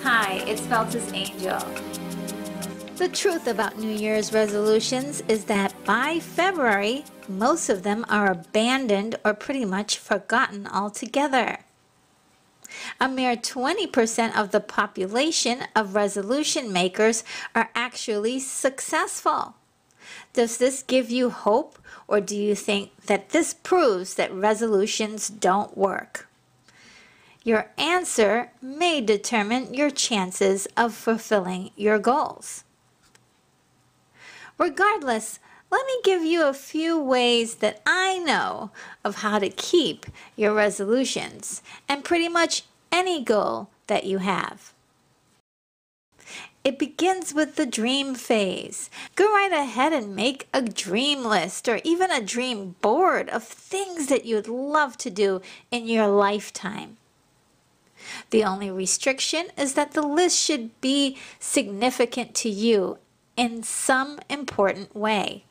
Hi, it's Veltis Angel. The truth about New Year's resolutions is that by February, most of them are abandoned or pretty much forgotten altogether. A mere 20% of the population of resolution makers are actually successful. Does this give you hope, or do you think that this proves that resolutions don't work? Your answer may determine your chances of fulfilling your goals. Regardless, let me give you a few ways that I know of how to keep your resolutions and pretty much any goal that you have. It begins with the dream phase. Go right ahead and make a dream list or even a dream board of things that you'd love to do in your lifetime. The only restriction is that the list should be significant to you in some important way.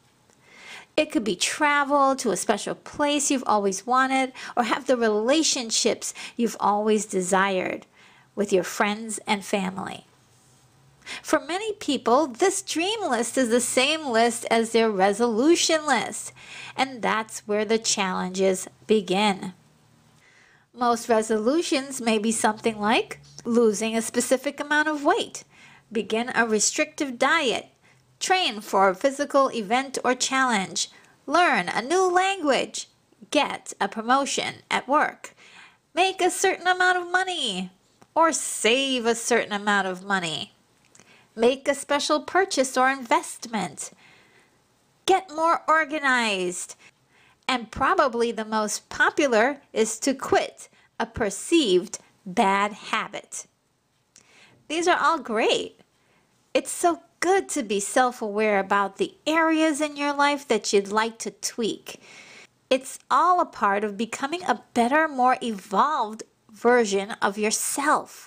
It could be travel to a special place you've always wanted, or have the relationships you've always desired with your friends and family. For many people, this dream list is the same list as their resolution list, and that's where the challenges begin. Most resolutions may be something like losing a specific amount of weight, begin a restrictive diet, train for a physical event or challenge, learn a new language, get a promotion at work, make a certain amount of money, or save a certain amount of money, make a special purchase or investment, get more organized, and probably the most popular is to quit a perceived bad habit. These are all great. It's so good to be self-aware about the areas in your life that you'd like to tweak. It's all a part of becoming a better, more evolved version of yourself.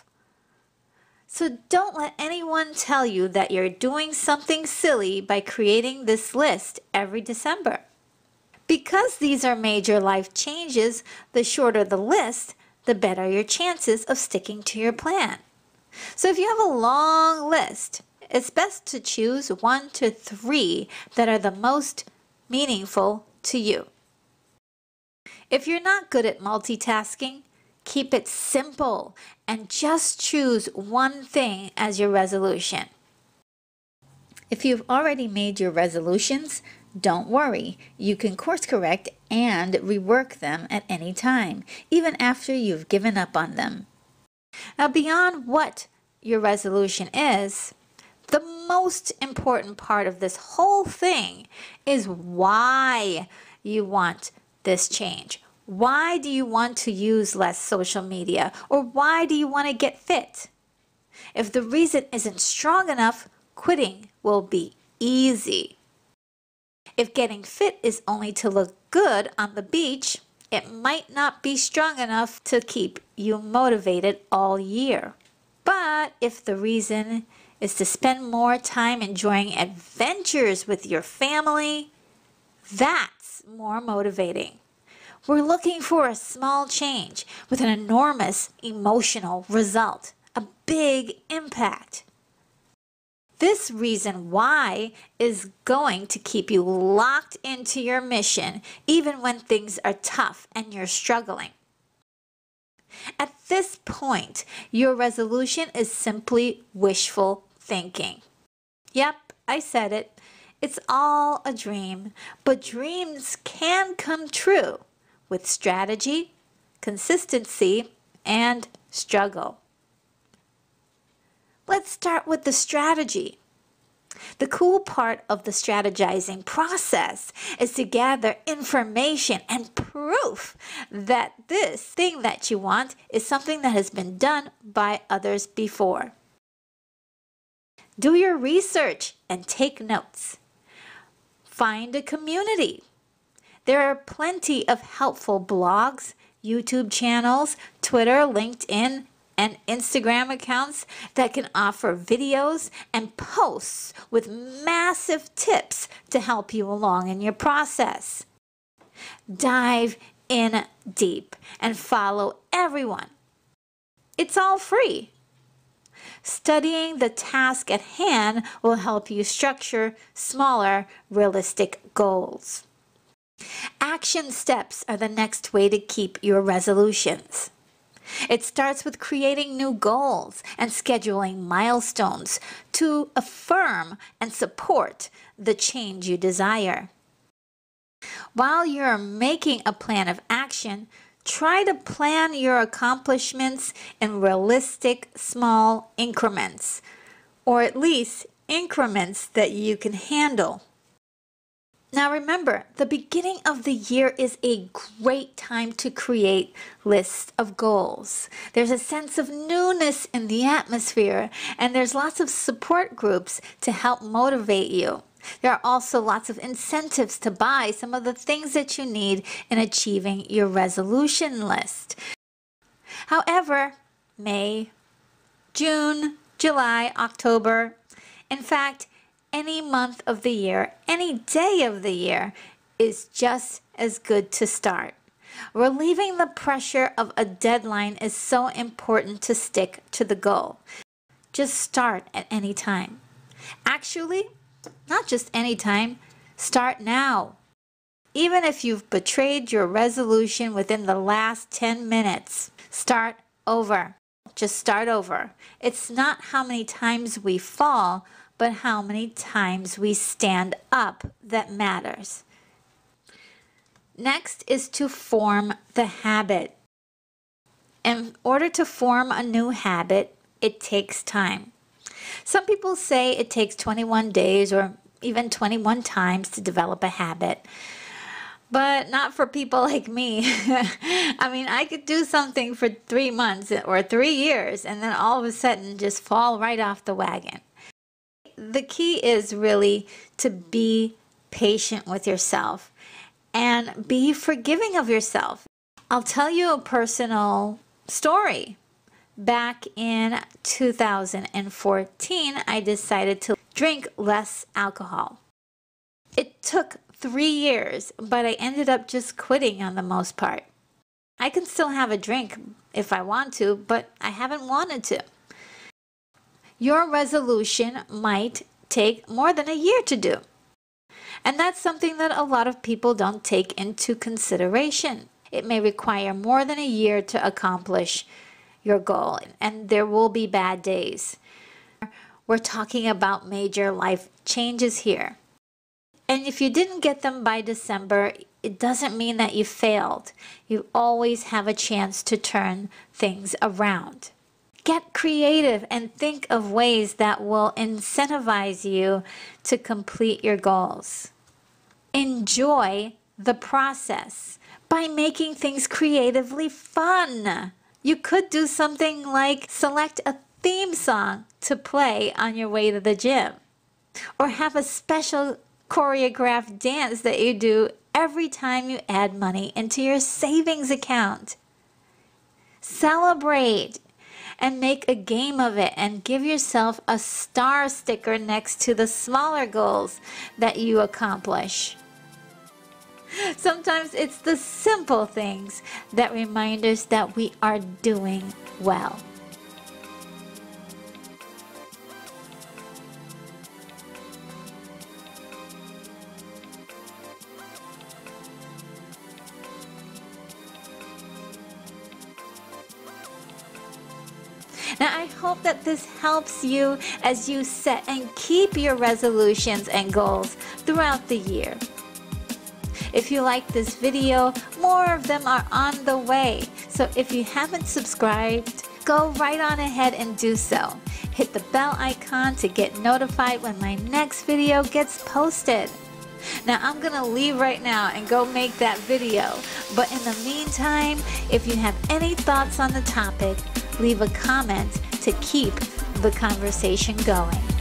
So don't let anyone tell you that you're doing something silly by creating this list every December. Because these are major life changes, the shorter the list, the better your chances of sticking to your plan. So if you have a long list, it's best to choose 1 to 3 that are the most meaningful to you. If you're not good at multitasking, keep it simple and just choose one thing as your resolution. If you've already made your resolutions, don't worry. You can course correct and rework them at any time, even after you've given up on them. Now, beyond what your resolution is, the most important part of this whole thing is why you want this change. Why do you want to use less social media? Or why do you want to get fit? If the reason isn't strong enough, quitting will be easy. If getting fit is only to look good on the beach, it might not be strong enough to keep you motivated all year. But if the reason is to spend more time enjoying adventures with your family, that's more motivating. We're looking for a small change with an enormous emotional result, a big impact. This reason why is going to keep you locked into your mission even when things are tough and you're struggling. At this point, your resolution is simply wishful thinking. Yep, I said it. It's all a dream, but dreams can come true with strategy, consistency, and struggle. Let's start with the strategy. The cool part of the strategizing process is to gather information and proof that this thing that you want is something that has been done by others before. Do your research and take notes. Find a community. There are plenty of helpful blogs, YouTube channels, Twitter, LinkedIn, and Instagram accounts that can offer videos and posts with massive tips to help you along in your process. Dive in deep and follow everyone. It's all free. Studying the task at hand will help you structure smaller, realistic goals. Action steps are the next way to keep your resolutions. It starts with creating new goals and scheduling milestones to affirm and support the change you desire. While you're making a plan of action, try to plan your accomplishments in realistic small increments, or at least increments that you can handle. Now remember, the beginning of the year is a great time to create lists of goals. There's a sense of newness in the atmosphere, and there's lots of support groups to help motivate you. There are also lots of incentives to buy some of the things that you need in achieving your resolution list. However, May, June, July, October, in fact, any month of the year, any day of the year is just as good to start. Relieving the pressure of a deadline is so important to stick to the goal. Just start at any time. Actually, not just any time, start now. Even if you've betrayed your resolution within the last 10 minutes, start over. Just start over. It's not how many times we fall, but how many times we stand up that matters. Next is to form the habit. In order to form a new habit, it takes time. Some people say it takes 21 days or even 21 times to develop a habit, but not for people like me. I mean, I could do something for 3 months or 3 years and then all of a sudden just fall right off the wagon. The key is really to be patient with yourself and be forgiving of yourself. I'll tell you a personal story. Back in 2014, I decided to drink less alcohol. It took 3 years, but I ended up just quitting on the most part. I can still have a drink if I want to, but I haven't wanted to. Your resolution might take more than a year to do. And that's something that a lot of people don't take into consideration. It may require more than a year to accomplish your goal, and there will be bad days. We're talking about major life changes here. And if you didn't get them by December, it doesn't mean that you failed. You always have a chance to turn things around. Get creative and think of ways that will incentivize you to complete your goals. Enjoy the process by making things creatively fun. You could do something like select a theme song to play on your way to the gym, or have a special choreographed dance that you do every time you add money into your savings account. Celebrate and make a game of it and give yourself a star sticker next to the smaller goals that you accomplish. Sometimes it's the simple things that remind us that we are doing well. Now, I hope that this helps you as you set and keep your resolutions and goals throughout the year. If you like this video, more of them are on the way. So if you haven't subscribed, go right on ahead and do so. Hit the bell icon to get notified when my next video gets posted. Now I'm gonna leave right now and go make that video. But in the meantime, if you have any thoughts on the topic, leave a comment to keep the conversation going.